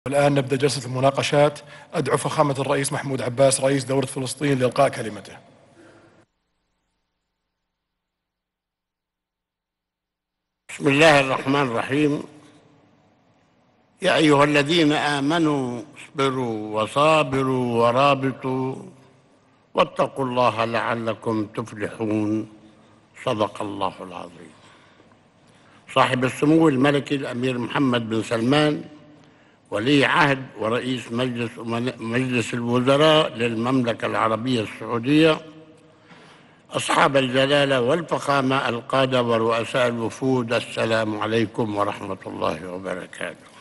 الآن نبدأ جلسة المناقشات. أدعو فخامة الرئيس محمود عباس رئيس دولة فلسطين لإلقاء كلمته. بسم الله الرحمن الرحيم. يا أيها الذين آمنوا اصبروا وصابروا ورابطوا واتقوا الله لعلكم تفلحون. صدق الله العظيم. صاحب السمو الملكي الأمير محمد بن سلمان ولي عهد ورئيس مجلس الوزراء للمملكة العربية السعودية، أصحاب الجلالة والفخامة القادة ورؤساء الوفود، السلام عليكم ورحمة الله وبركاته.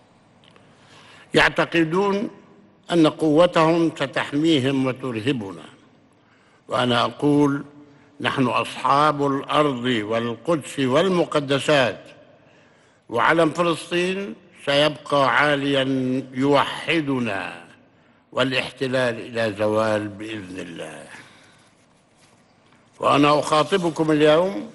يعتقدون أن قوتهم ستحميهم وترهبنا، وأنا أقول نحن أصحاب الأرض والقدس والمقدسات، وعلم فلسطين سيبقى عاليا يوحدنا والاحتلال إلى زوال بإذن الله. وأنا أخاطبكم اليوم،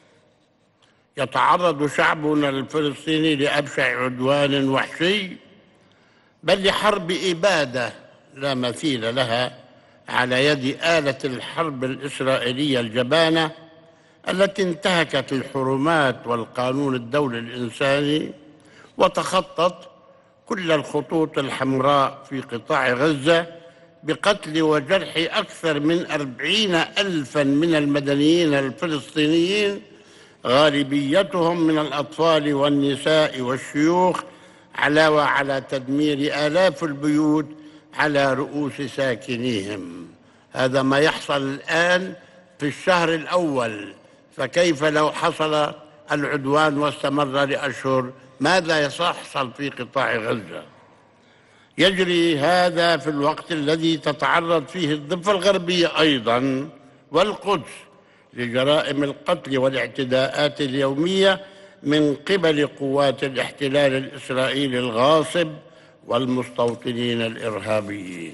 يتعرض شعبنا الفلسطيني لأبشع عدوان وحشي، بل لحرب إبادة لا مثيل لها على يد آلة الحرب الإسرائيلية الجبانة التي انتهكت الحرمات والقانون الدولي الإنساني وتخطت كل الخطوط الحمراء في قطاع غزة بقتل وجرح أكثر من 40,000 من المدنيين الفلسطينيين، غالبيتهم من الأطفال والنساء والشيوخ، علاوة على تدمير آلاف البيوت على رؤوس ساكنيهم. هذا ما يحصل الآن في الشهر الأول، فكيف لو حصل العدوان واستمر لأشهر؟ ماذا سيحصل في قطاع غزة؟ يجري هذا في الوقت الذي تتعرض فيه الضفة الغربية أيضا والقدس لجرائم القتل والاعتداءات اليومية من قبل قوات الاحتلال الإسرائيلي الغاصب والمستوطنين الإرهابيين.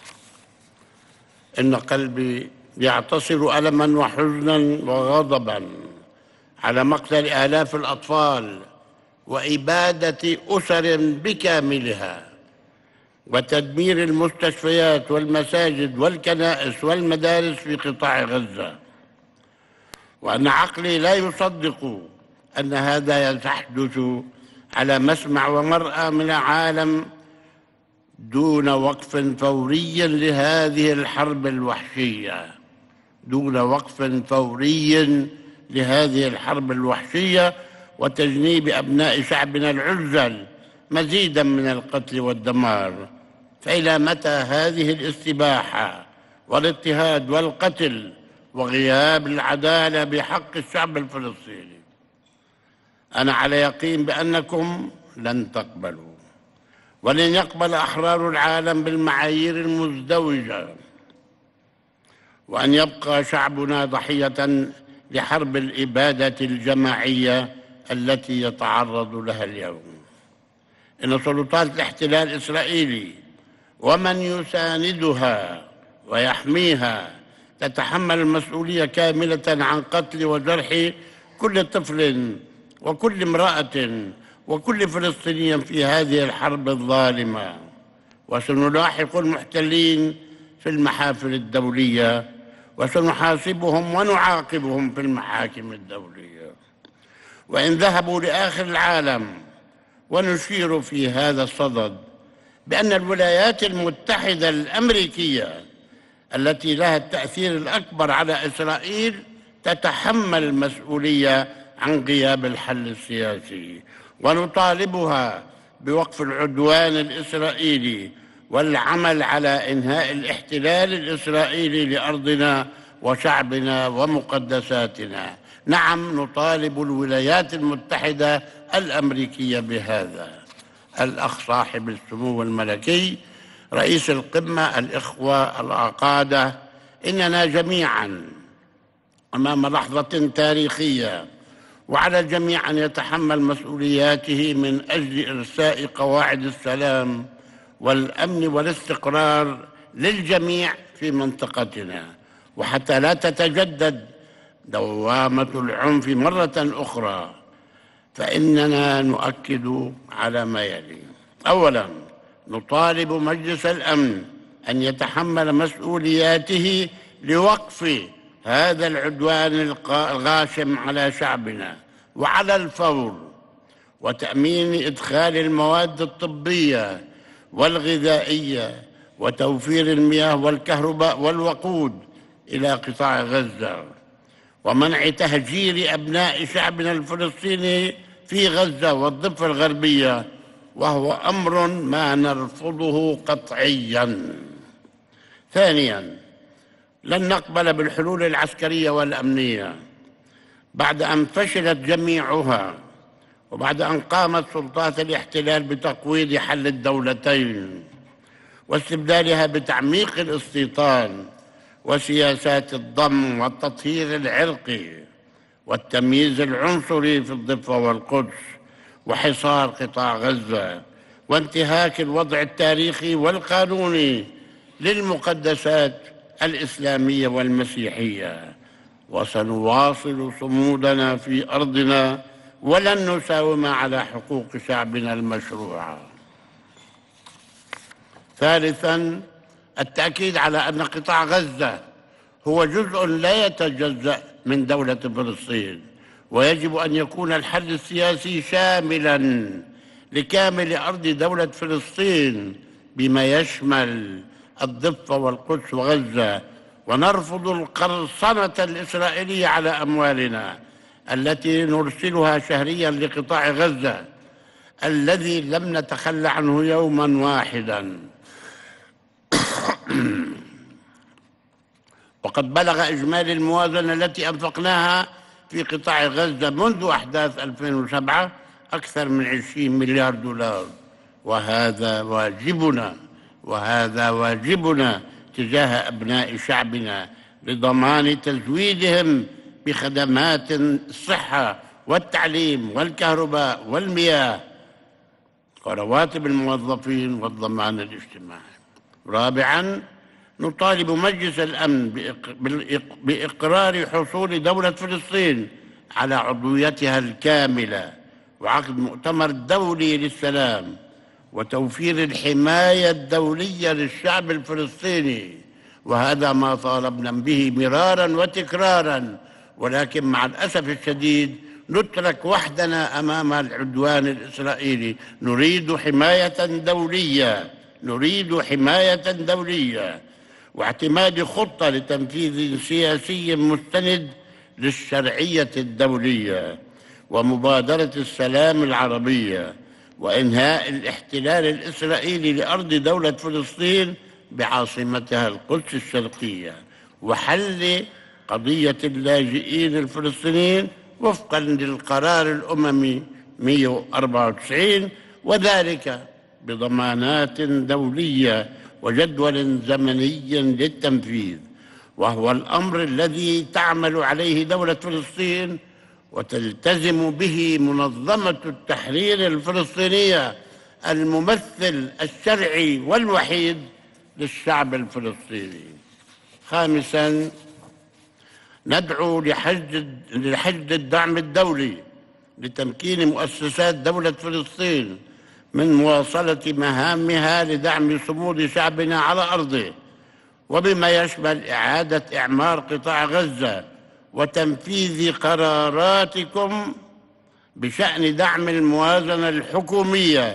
إن قلبي يعتصر ألما وحزنا وغضبا على مقتل آلاف الأطفال وإبادة أسر بكاملها وتدمير المستشفيات والمساجد والكنائس والمدارس في قطاع غزة، وأن عقلي لا يصدق أن هذا يحدث على مسمع ومرأى من العالم دون وقف فوري لهذه الحرب الوحشية، دون وقف فوري لهذه الحرب الوحشية وتجنيب أبناء شعبنا العزل مزيدا من القتل والدمار. فإلى متى هذه الاستباحة والاضطهاد والقتل وغياب العدالة بحق الشعب الفلسطيني؟ أنا على يقين بأنكم لن تقبلوا ولن يقبل أحرار العالم بالمعايير المزدوجة، وأن يبقى شعبنا ضحية لحرب الإبادة الجماعية التي يتعرض لها اليوم. إن سلطات الاحتلال الإسرائيلي ومن يساندها ويحميها تتحمل المسؤولية كاملة عن قتل وجرح كل طفل وكل امرأة وكل فلسطيني في هذه الحرب الظالمة، وسنلاحق المحتلين في المحافل الدولية وسنحاسبهم ونعاقبهم في المحاكم الدولية. وإن ذهبوا لآخر العالم ونشير في هذا الصدد بأن الولايات المتحدة الأمريكية التي لها التأثير الأكبر على إسرائيل تتحمل المسؤولية عن غياب الحل السياسي، ونطالبها بوقف العدوان الإسرائيلي والعمل على إنهاء الاحتلال الإسرائيلي لأرضنا وشعبنا ومقدساتنا. نعم، نطالب الولايات المتحدة الأمريكية بهذا. الأخ صاحب السمو الملكي رئيس القمة، الإخوة العقادة، إننا جميعا أمام لحظة تاريخية، وعلى الجميع أن يتحمل مسؤولياته من أجل إرساء قواعد السلام والأمن والاستقرار للجميع في منطقتنا، وحتى لا تتجدد دوامة العنف مرة أخرى، فإننا نؤكد على ما يلي. أولاً، نطالب مجلس الأمن أن يتحمل مسؤولياته لوقف هذا العدوان الغاشم على شعبنا وعلى الفور، وتأمين إدخال المواد الطبية والغذائية وتوفير المياه والكهرباء والوقود إلى قطاع غزة، ومنع تهجير أبناء شعبنا الفلسطيني في غزة والضفة الغربية، وهو أمر ما نرفضه قطعياً. ثانياً، لن نقبل بالحلول العسكرية والأمنية بعد أن فشلت جميعها، وبعد أن قامت سلطات الاحتلال بتقويض حل الدولتين واستبدالها بتعميق الاستيطان وسياسات الضم والتطهير العرقي والتمييز العنصري في الضفة والقدس وحصار قطاع غزة وانتهاك الوضع التاريخي والقانوني للمقدسات الإسلامية والمسيحية. وسنواصل صمودنا في أرضنا ولن نساوم على حقوق شعبنا المشروعة. ثالثاً، التأكيد على أن قطاع غزة هو جزء لا يتجزأ من دولة فلسطين، ويجب أن يكون الحل السياسي شاملاً لكامل أرض دولة فلسطين بما يشمل الضفة والقدس وغزة، ونرفض القرصنة الإسرائيلية على أموالنا التي نرسلها شهرياً لقطاع غزة الذي لم نتخلى عنه يوماً واحداً. وقد بلغ إجمالي الموازنة التي أنفقناها في قطاع غزة منذ أحداث 2007 أكثر من 20 مليار دولار، وهذا واجبنا تجاه أبناء شعبنا لضمان تزويدهم بخدمات الصحة والتعليم والكهرباء والمياه ورواتب الموظفين والضمان الاجتماعي. رابعاً، نطالب مجلس الأمن بإقرار حصول دولة فلسطين على عضويتها الكاملة وعقد مؤتمر دولي للسلام وتوفير الحماية الدولية للشعب الفلسطيني، وهذا ما طالبنا به مرارا وتكرارا، ولكن مع الأسف الشديد نترك وحدنا أمام العدوان الإسرائيلي. نريد حماية دولية واعتماد خطة لتنفيذ سياسي مستند للشرعية الدولية ومبادرة السلام العربية وإنهاء الاحتلال الإسرائيلي لأرض دولة فلسطين بعاصمتها القدس الشرقية، وحل قضية اللاجئين الفلسطينيين وفقاً للقرار الأممي 194، وذلك بضمانات دولية وجدول زمني للتنفيذ، وهو الأمر الذي تعمل عليه دولة فلسطين وتلتزم به منظمة التحرير الفلسطينية الممثل الشرعي والوحيد للشعب الفلسطيني. خامساً، ندعو لحشد الدعم الدولي لتمكين مؤسسات دولة فلسطين من مواصلة مهامها لدعم صمود شعبنا على أرضه، وبما يشمل إعادة إعمار قطاع غزة وتنفيذ قراراتكم بشأن دعم الموازنة الحكومية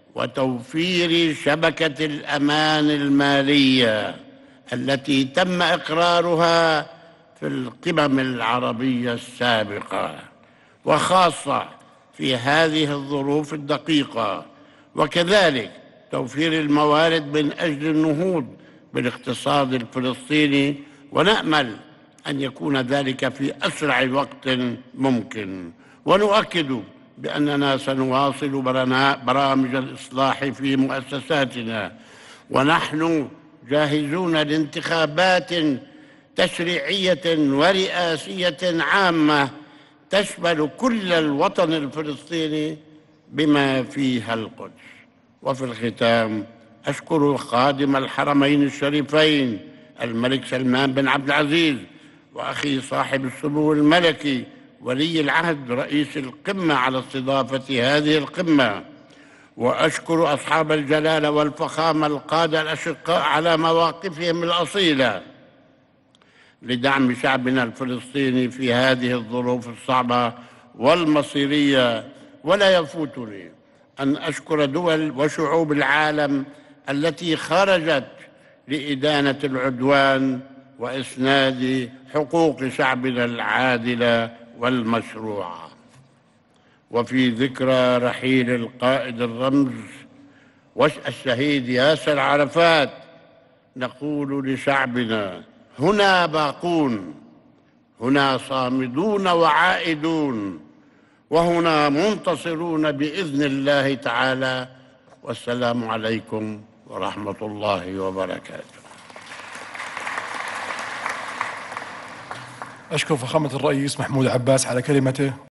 وتوفير شبكة الأمان المالية التي تم إقرارها في القمم العربية السابقة، وخاصة في هذه الظروف الدقيقة، وكذلك توفير الموارد من أجل النهوض بالاقتصاد الفلسطيني، ونأمل أن يكون ذلك في أسرع وقت ممكن. ونؤكد بأننا سنواصل برامج الإصلاح في مؤسساتنا، ونحن جاهزون لانتخابات تشريعية ورئاسية عامة تشمل كل الوطن الفلسطيني بما فيها القدس. وفي الختام أشكر خادم الحرمين الشريفين الملك سلمان بن عبد العزيز وأخي صاحب السمو الملكي ولي العهد رئيس القمة على استضافة هذه القمة، وأشكر أصحاب الجلالة والفخامة القادة الأشقاء على مواقفهم الأصيلة لدعم شعبنا الفلسطيني في هذه الظروف الصعبة والمصيرية. ولا يفوتني أن أشكر دول وشعوب العالم التي خرجت لإدانة العدوان وإسناد حقوق شعبنا العادلة والمشروعة. وفي ذكرى رحيل القائد الرمز الشهيد ياسر عرفات نقول لشعبنا: هنا باقون، هنا صامدون وعائدون، وهنا منتصرون بإذن الله تعالى. والسلام عليكم ورحمة الله وبركاته. أشكر فخامة الرئيس محمود عباس على كلمته.